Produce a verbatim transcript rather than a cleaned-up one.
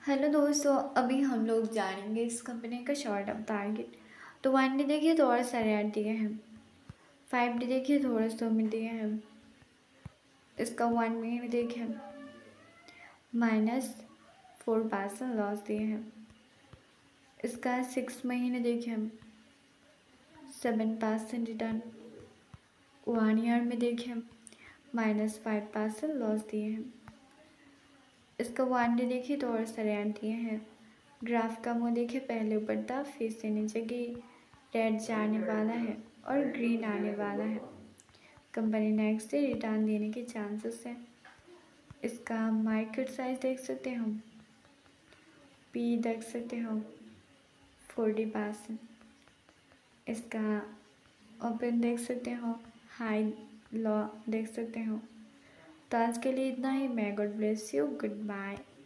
Hello दोस्तों, अभी हम लोग जानेंगे इस कंपनी का शॉर्ट टर्म टारगेट। तो वन डे देखिए थोड़ा सा रेट दिए हैं, फाइव डे देखिए थोड़ा सौ में दिए हैं, इसका वन महीने देखिए माइनस फोर परसेंट लॉस दिए हैं, इसका सिक्स महीने देखिए seven percent return, one year में देखिए माइनस फाइव परसेंट लॉस दिए हैं, इसका वन डे देखिए थोड़ा सा रेट दिए हैं। ग्राफ का मुँह देखिए पहले ऊपर था फिर से नीचे गई, रेड जाने वाला है और ग्रीन आने वाला है। कंपनी नेक्स्ट डे रिटर्न देने के चांसेस हैं। इसका मार्केट साइज देख सकते हो, पी देख सकते हो फोर्टी परसेंट, इसका ओपन देख सकते हो, हाई लो देख सकते हो। तो आज के लिए इतना ही। मैं God bless you, good bye.